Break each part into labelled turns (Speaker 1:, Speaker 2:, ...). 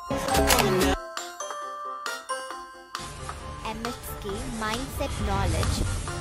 Speaker 1: MSK Mindset Knowledge.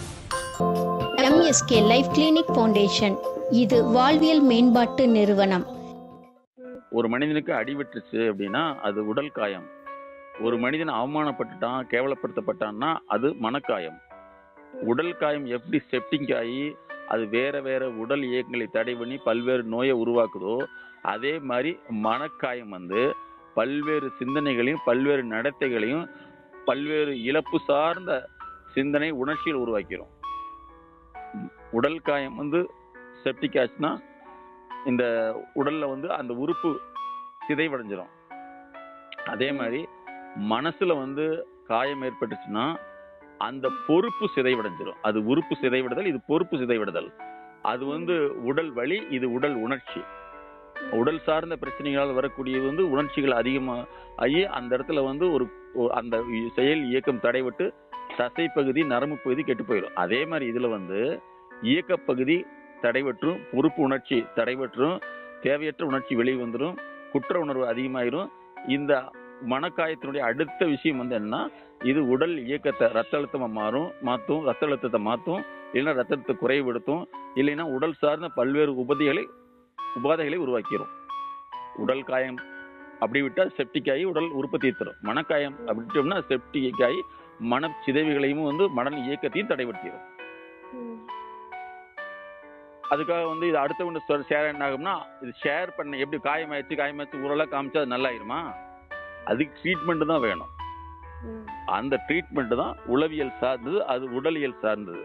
Speaker 2: MSK life clinic foundation இது வாழ்வியல் மேம்பாட்டு நிறுவனம்.
Speaker 3: ஒரு மனிதனுக்கு அடிபட்டுருச்சு அப்படின்னா அது உடல் காயம். ஒரு மனிதன் அவமானப்பட்டுட்டான், கேவலப்படுத்தப்பட்டான்னா அது மனக்காயம். உடல் காயம் எப்படி செப்டிங் ஆகி அது வேற வேற உடல் இயக்கங்களை தடை பண்ணி பல்வேறு நோயை உருவாக்குதோ, அதே மாதிரி மனக்காயம் பல்வேறு சிந்தனைகளையும் பல்வேறு நடத்தைகளையும் பல்வேறு இழப்பு சார்ந்த சிந்தனை உணர்ச்சிகள் உருவாக்கிறோம். உடல் காயம் செப்டிக் ஆச்சுன்னா இந்த உடல்ல அந்த உறுப்பு சிதைவடைஞ்சிரும். அதே மாதிரி மனசுல காயம் ஏற்பட்டுச்சுன்னா அந்த பொறுப்பு சிதைவடைஞ்சிரும். அது உறுப்பு சிதைவிடுதல், இது பொறுப்பு சிதைவிடுதல். அது உடல் வலி, இது உடல் உணர்ச்சி. உடல் சார்ந்த பிரச்சனைகளால் வரக்கூடியது உணர்ச்சிகள் அதிகமாகி அந்த இடத்துல ஒரு அந்த செயல் இயக்கம் தடைபட்டு தசை பகுதி நரம்பு பகுதி கெட்டு போயிடும். அதே மாதிரி இதுல இயக்க பகுதி தடைபற்றும், பொறுப்பு உணர்ச்சி தடைபற்றும், தேவையற்ற உணர்ச்சி வெளியே வந்துடும், குற்ற உணர்வு அதிகமாயிரும். இந்த மனக்காயத்தினுடைய அடுத்த விஷயம் என்னன்னா, இது உடல் இயக்கத்தை ரத்த அழுத்தமா மாற்றும், ரத்த அழுத்தத்தை மாற்றும், இல்லைன்னா ரத்த அழுத்தத்தை குறைவுபடுத்தும், இல்லைன்னா உடல் சார்ந்த பல்வேறு உபாதைகளை உருவாக்கிடும். உடல் காயம் அப்படி விட்டால் செப்டிக் ஆகி உடல் உற்பத்தி தரும். மனக்காயம் அப்படிட்டோம்னா செப்டிக் ஆகி மன சிதைவுகளையும் மன இயக்கத்தையும் தடைபடுத்திடும். அதுக்காக இது அடுத்த ஒன்று ஷேர் என்ன ஆகும்னா, இது ஷேர் பண்ண எப்படி காயமாயிடுச்சு ஊரெல்லாம் காமிச்சா அது நல்லாயிருமா? அதுக்கு ட்ரீட்மெண்ட் தான் வேணும். அந்த ட்ரீட்மெண்ட் தான் உளவியல் சார்ந்தது, அது உடலியல் சார்ந்தது.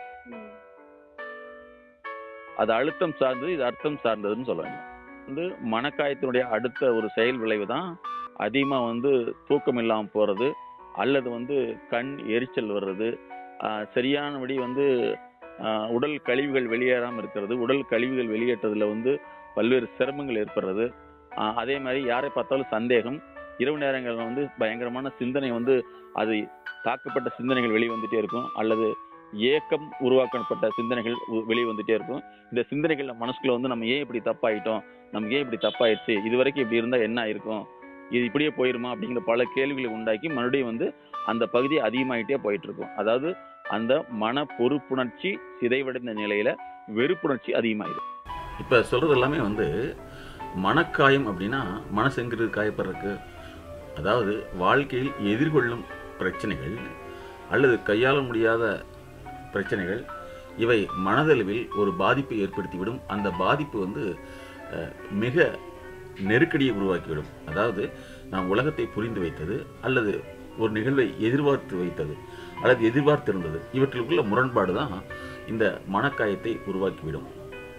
Speaker 3: அது அழுத்தம் சார்ந்தது, இது அர்த்தம் சார்ந்ததுன்னு சொல்லுவாங்க. மனக்காயத்தினுடைய அடுத்த ஒரு செயல் விளைவு தான் அதிகமா தூக்கம் இல்லாமல் போறது, அல்லது கண் எரிச்சல் வர்றது, சரியானபடி உடல் கழிவுகள் வெளியேறாமல் இருக்கிறது, உடல் கழிவுகள் வெளியேற்றதுல பல்வேறு சிரமங்கள் ஏற்படுறது. அதே மாதிரி யாரை பார்த்தாலும் சந்தேகம், இரவு நேரங்களில் பயங்கரமான சிந்தனை அது தாக்கப்பட்ட சிந்தனைகள் வெளியே வந்துட்டே இருக்கும், அல்லது ஏக்கம் உருவாக்கப்பட்ட சிந்தனைகள் வெளியே வந்துட்டே இருக்கும். இந்த சிந்தனைகள் மனசுக்குள்ள நம்ம ஏன் இப்படி தப்பாயிட்டோம், நமக்கு ஏன் இப்படி தப்பாயிடுச்சு, இது வரைக்கும் இப்படி இருந்தா என்ன ஆயிருக்கும், இது இப்படியே போயிருமா அப்படிங்கிற பல கேள்விகளை உண்டாக்கி மறுபடியும் அந்த பகுதி அதிகமாயிட்டே போயிட்டு இருக்கும். அதாவது அந்த மன பொறுப்புணர்ச்சி சிதைவடைந்த நிலையில வெறுப்புணர்ச்சி அதிகமாயிடும்.
Speaker 4: இப்ப சொல்றது எல்லாமே மனக்காயம் அப்படின்னா மனசு எங்கிறது காயப்படுறதுக்கு, அதாவது வாழ்க்கையில் எதிர்கொள்ளும் பிரச்சனைகள் அல்லது கையாள முடியாத பிரச்சனைகள் இவை மனதளவில் ஒரு பாதிப்பை ஏற்படுத்திவிடும். அந்த பாதிப்பு மிக நெருக்கடியை உருவாக்கிவிடும். அதாவது நாம் உலகத்தை புரிந்து வைத்தது அல்லது ஒரு நிகழ்வை எதிர்பார்த்து வைத்தது அல்லது எதிர்பார்த்திருந்தது, இவற்றிற்குள்ள முரண்பாடு தான் இந்த மனக்காயத்தை உருவாக்கிவிடும்.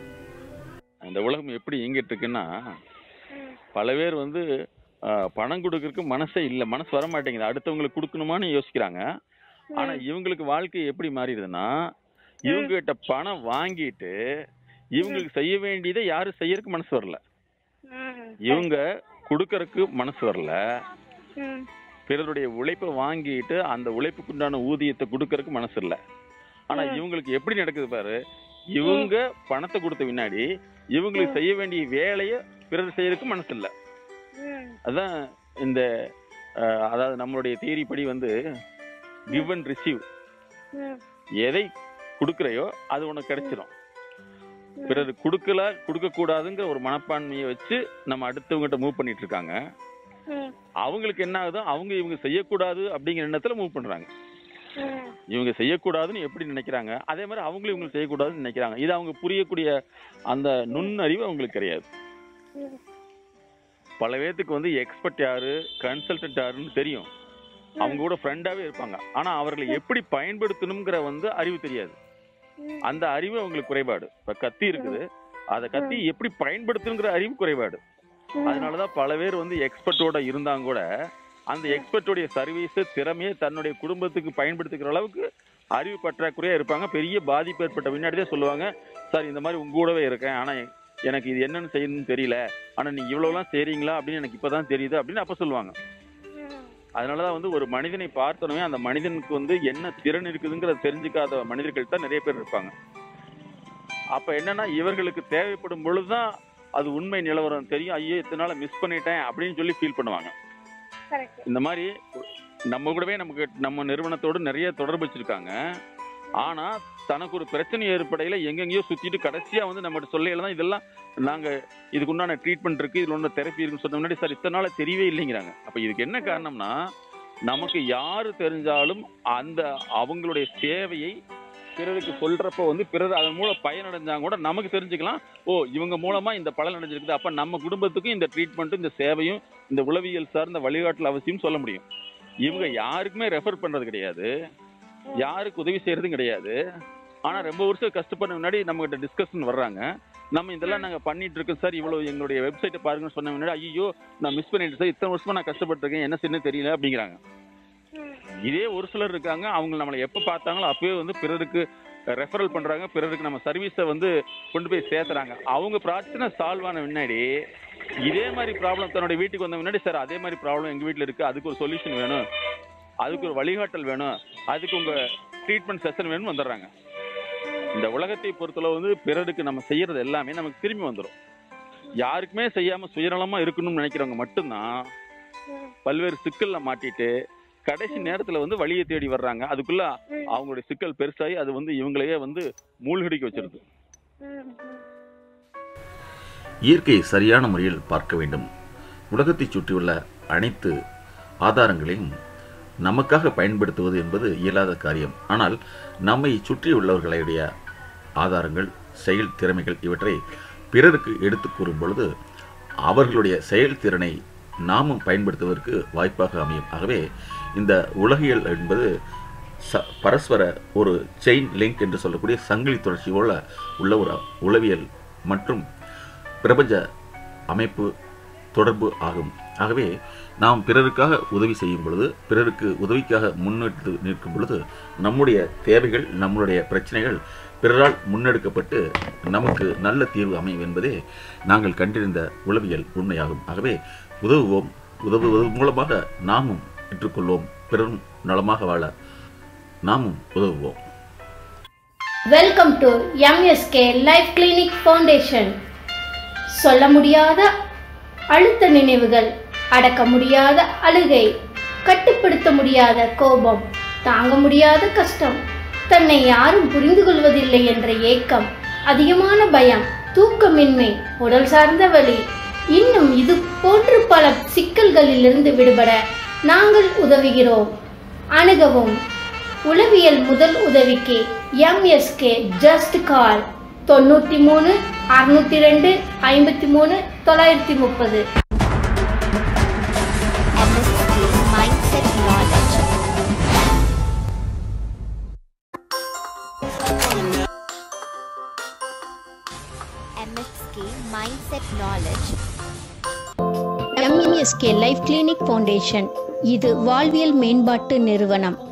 Speaker 3: இந்த உலகம் எப்படி இயங்கிட்டு இருக்குன்னா, பல பேர் பணம் கொடுக்கறதுக்கு மனசே இல்லை, மனசு வர மாட்டேங்குது, அடுத்தவங்களுக்கு கொடுக்கணுமான்னு யோசிக்கிறாங்க. ஆனா இவங்களுக்கு வாழ்க்கை எப்படி மாறிடுதுன்னா, இவங்க கிட்ட பணம் வாங்கிட்டு இவங்களுக்கு செய்ய வேண்டியதை யாரும் செய்யறதுக்கு மனசு வரல, இவங்க கொடுக்கறதுக்கு மனசு வரல, பிறருடைய உழைப்பை வாங்கிட்டு அந்த உழைப்புக்குண்டான ஊதியத்தை கொடுக்கறதுக்கு மனசு இல்லை. ஆனா இவங்களுக்கு எப்படி நடக்குது பாரு, இவங்க பணத்தை கொடுத்த பின்னாடி இவங்களுக்கு செய்ய வேண்டிய வேலையை பிறர் செய்யறதுக்கு மனசு இல்லை. அதான் இந்த அதாவது நம்மளுடைய தியரி படி கிவ் அண்ட் ரிசீவ், எதை கொடுக்கறையோ அது உனக்கு கிடைச்சிடும். பிறகு கொடுக்க கூடாதுங்கிற ஒரு மனப்பான்மையை வச்சு நம்ம அடுத்தவங்கிட்ட மூவ் பண்ணிட்டு இருக்காங்க. அவங்களுக்கு என்ன ஆகுதோ இவங்க செய்யக்கூடாது அப்படிங்கிற எண்ணத்துல மூவ் பண்றாங்க. இவங்க செய்யக்கூடாதுன்னு எப்படி நினைக்கிறாங்க, அதே மாதிரி அவங்களும் இவங்க செய்யக்கூடாதுன்னு நினைக்கிறாங்க. இது அவங்க புரியக்கூடிய அந்த நுண்ணறிவு அவங்களுக்கு கிடையாது. பல பேத்துக்கு எக்ஸ்பர்ட் யாரு, கன்சல்டன்ட் யாருன்னு தெரியும், அவங்க கூட ஃப்ரெண்டாவே இருப்பாங்க. ஆனா அவர்களை எப்படி பயன்படுத்தணுங்கிற அறிவு தெரியாது. அந்த அறிவு அவங்களுக்கு குறைபாடு. இப்ப கத்தி இருக்குது, அதை கத்தி எப்படி பயன்படுத்தணுங்கிற அறிவு குறைபாடு. அதனாலதான் பல பேர் எக்ஸ்பர்ட்டோட இருந்தாங்க கூட அந்த எக்ஸ்பர்ட்டோடைய சர்வீஸ் திறமையை தன்னுடைய குடும்பத்துக்கு பயன்படுத்திக்கிற அளவுக்கு அறிவு பற்றாக்குறையா இருப்பாங்க. பெரிய பாதிப்பு ஏற்பட்ட பின்னாடிதான் சொல்லுவாங்க, சார் இந்த மாதிரி உங்க கூடவே இருக்கேன், ஆனா எனக்கு இது என்னன்னு செய்யணும்னு தெரியல, ஆனா நீங்க இவ்வளவுலாம் செய்றீங்களா அப்படின்னு எனக்கு இப்பதான் தெரியுது அப்படின்னு அப்ப சொல்லுவாங்க. அதனாலதான் ஒரு மனிதனை பார்த்தோமே அந்த மனிதனுக்கு என்ன திறன் இருக்குதுங்கிறத தெரிஞ்சுக்காத மனிதர்கள் தான் நிறைய பேர் இருப்பாங்க. அப்ப என்னன்னா இவர்களுக்கு தேவைப்படும் பொழுதுதான் அது உண்மை நிலவரம் தெரியும். ஐயோ இத்தனால மிஸ் பண்ணிட்டேன் அப்படின்னு சொல்லி ஃபீல் பண்ணுவாங்க. இந்த மாதிரி நம்ம கூடவே நம்ம நிறுவனத்தோடு நிறைய தொடர்பு வச்சிருக்காங்க. ஆனா தனக்கு ஒரு பிரச்சனை ஏற்படையில எங்கெங்கயோ சுத்திட்டு கடைசியா வந்து நம்மகிட்ட சொல்லையில தான் இதெல்லாம் நாங்க இதுக்கு உண்டான ட்ரீட்மெண்ட் இருக்கு, இதுல உண்டான தெரப்பி இருக்குன்னு சொன்ன முன்னாடி சார் இத்தனை நாள் தெரியவே இல்லைங்கிறாங்க. அப்ப இதுக்கு என்ன காரணம்னா, நமக்கு யாரு தெரிஞ்சாலும் அந்த அவங்களுடைய சேவையை பிறருக்கு சொல்றப்ப வந்து பிறர் அதன் மூலம் பயனடைஞ்சாங்க கூட நமக்கு தெரிஞ்சுக்கலாம், ஓ இவங்க மூலமா இந்த பலன் அடைஞ்சிருக்குது, அப்ப நம்ம குடும்பத்துக்கும் இந்த ட்ரீட்மெண்ட்டும் இந்த சேவையும் இந்த உளவியல் சார்ந்த வழிகாட்டல் அவசியம் சொல்ல முடியும். இவங்க யாருக்குமே ரெஃபர் பண்றது கிடையாது, யாருக்கு உதவி செய்யறதும் கிடையாது. ஆனா ரொம்ப வருஷம் கஷ்டப்பட முன்னாடி நம்ம கிட்ட டிஸ்கஷன் வர்றாங்க, நம்ம இதெல்லாம் நாங்க பண்ணிட்டு இருக்கோம் சார், இவ்வளவு எங்களுடைய வெப்சைட்டை பாருங்கன்னு சொன்ன முன்னாடி ஐயோ நான் மிஸ் பண்ணிட்டு சார், இத்தனை வருஷமா நான் கஷ்டப்பட்டு இருக்கேன், என்ன செய்யணும் தெரியல அப்படிங்கிறாங்க. இதே ஒரு சிலர் இருக்காங்க, அவங்க நம்மளை எப்ப பார்த்தாங்களோ அப்பவே வந்து பிறருக்கு ரெஃபரல் பண்றாங்க, பிறருக்கு நம்ம சர்வீஸை வந்து கொண்டு போய் சேர்த்துறாங்க. அவங்க பிரச்சனை சால்வ் ஆன முன்னாடி இதே மாதிரி ப்ராப்ளம் தன்னுடைய வீட்டுக்கு வந்த முன்னாடி சார் அதே மாதிரி ப்ராப்ளம் எங்க வீட்டுல இருக்கு, அதுக்கு ஒரு சொல்யூஷன் வேணும், அதுக்கு ஒரு வழிகாட்டல் வேணும், அதுக்கு உங்க ட்ரீட்மெண்ட் செஷன் வேணும்னு வந்துடுறாங்க. இந்த உலகத்தை பொறுத்தளவு வந்து பிறருக்கு நம்ம செய்யறது எல்லாமே நமக்கு திரும்பி வந்துடும். யாருக்குமே செய்யாம சுயநலமா இருக்கணும்னு நினைக்கிறவங்க மட்டும்தான் பல்வேறு சிக்கல்ல மாட்டிட்டு கடைசி நேரத்துல வந்து வழியை தேடி வர்றாங்க. அதுக்குள்ள அவங்களுடைய சிக்கல் பெருசாகி அது வந்து இவங்களையே வந்து மூழ்கடிக்க வச்சிருது.
Speaker 4: இயற்கையை சரியான முறையில் பார்க்க வேண்டும். உலகத்தை சுற்றியுள்ள அனைத்து ஆதாரங்களையும் நமக்காக பயன்படுத்துவது என்பது இயலாத காரியம். ஆனால் நம்மை சுற்றியுள்ளவர்களுடைய ஆதாரங்கள், செயல் திறமைகள் இவற்றை பிறருக்கு எடுத்து கூறும் பொழுது அவர்களுடைய செயல்திறனை நாமும் பயன்படுத்துவதற்கு வாய்ப்பாக அமையும். ஆகவே இந்த உலகியல் என்பது பரஸ்பர ஒரு செயின் லிங்க் என்று சொல்லக்கூடிய சங்கிலி தொடர்ச்சி போல உள்ள ஒரு உளவியல் மற்றும் பிரபஞ்ச அமைப்பு தொடர்பு ஆகும். ஆகவே நாம் பிறருக்காக உதவி செய்யும் பொழுது, பிறருக்கு உதவிக்காக முன்னெடுத்து நிற்கும் பொழுது நம்முடைய தேவைகள், நம்முடைய பிரச்சனைகள் பிறரால் முன்னெடுக்கப்பட்டு நமக்கு நல்ல தீர்வு அமையும் என்பதே நாங்கள் கண்டிருந்த உளவியல் உண்மையாகும். ஆகவே உதவுவோம், உதவுவது மூலமாக நாமும் பெற்றுக்கொள்வோம், பிறரும் நலமாக வாழ நாமும் உதவுவோம்.
Speaker 2: Welcome to MSK life clinic foundation. சொல்ல முடியாத அழுத்த நினைவுகள், அடக்க முடியாத அழுகை, கட்டுப்படுத்த முடியாத கோபம், தாங்க முடியாத கஷ்டம், தன்னை யாரும் புரிந்து கொள்வதில்லை என்ற ஏக்கம், அதிகமான பயம், தூக்கமின்மை, உடல் சார்ந்த வலி, இன்னும் இது போன்று பல சிக்கல்களிலிருந்து விடுபட நாங்கள் உதவுகிறோம். அணுகவும். உளவியல் முதல் உதவிக்கு MSK just call 93 602 53 930.
Speaker 1: MSK Mindset Knowledge. MSK Mindset Knowledge.
Speaker 2: MSK life clinic foundation. இது வாழ்வியல் மேம்பாட்டு நிறுவனம்.